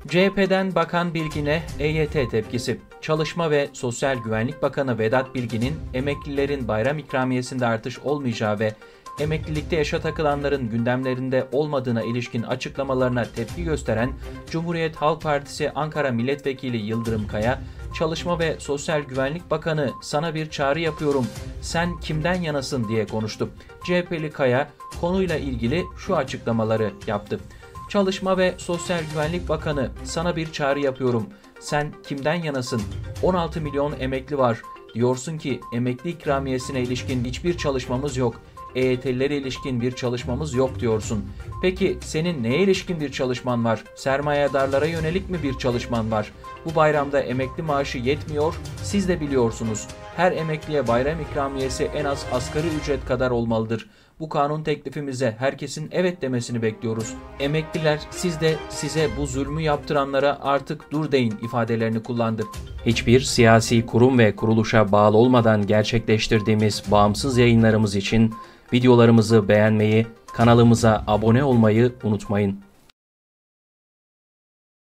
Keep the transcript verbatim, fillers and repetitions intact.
C H P'den Bakan Bilgin'e E Y T tepkisi. Çalışma ve Sosyal Güvenlik Bakanı Vedat Bilgin'in emeklilerin bayram ikramiyesinde artış olmayacağı ve emeklilikte yaşa takılanların gündemlerinde olmadığına ilişkin açıklamalarına tepki gösteren Cumhuriyet Halk Partisi Ankara Milletvekili Yıldırım Kaya, Çalışma ve Sosyal Güvenlik Bakanı sana bir çağrı yapıyorum, sen kimden yanasın diye konuştu. C H P'li Kaya konuyla ilgili şu açıklamaları yaptı. Çalışma ve Sosyal Güvenlik Bakanı sana bir çağrı yapıyorum, sen kimden yanasın? on altı milyon emekli var. Diyorsun ki emekli ikramiyesine ilişkin hiçbir çalışmamız yok. E Y T'lilere ilişkin bir çalışmamız yok diyorsun. Peki senin neye ilişkin bir çalışman var? Sermayedarlara yönelik mi bir çalışman var? Bu bayramda emekli maaşı yetmiyor, siz de biliyorsunuz. Her emekliye bayram ikramiyesi en az asgari ücret kadar olmalıdır. Bu kanun teklifimize herkesin evet demesini bekliyoruz. Emekliler siz de size bu zulmü yaptıranlara artık dur deyin ifadelerini kullandı. Hiçbir siyasi kurum ve kuruluşa bağlı olmadan gerçekleştirdiğimiz bağımsız yayınlarımız için videolarımızı beğenmeyi, kanalımıza abone olmayı unutmayın.